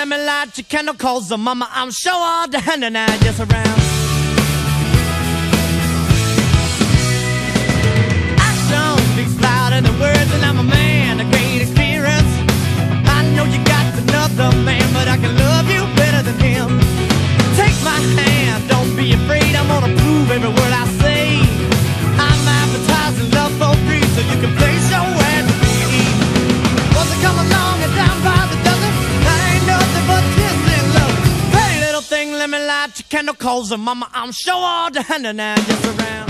let me light your candle, cause the mama, I'm sure all the hand and I just around. Action speaks louder than words, and I'm a man of great experience. I know you got another man, but I can love you better than him. Take my hand, don't be afraid, I'm gonna prove every word I say. I'm advertising love for free, so you can place your ad to me. Once I come along and down by the dozen, I ain't nothing but kissing love. Hey little thing, let me light your candle, cause mama, I'm sure all the hand and I just around.